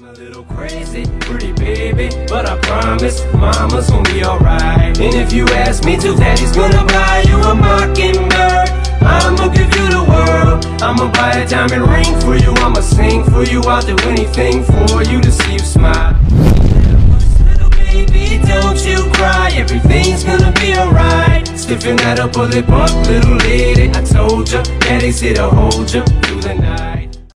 a little crazy, pretty baby, but I promise mama's gonna be alright. And if you ask me to, daddy's gonna buy you a mockingbird. I'ma give you the world. I'ma buy a diamond ring for you. I'ma sing for you. I'll do anything for you to see you smile. Little baby, don't you cry. Everything's gonna be alright. Stiffen that up, bullet bump, little lady. I told ya, daddy's here to hold ya through the night.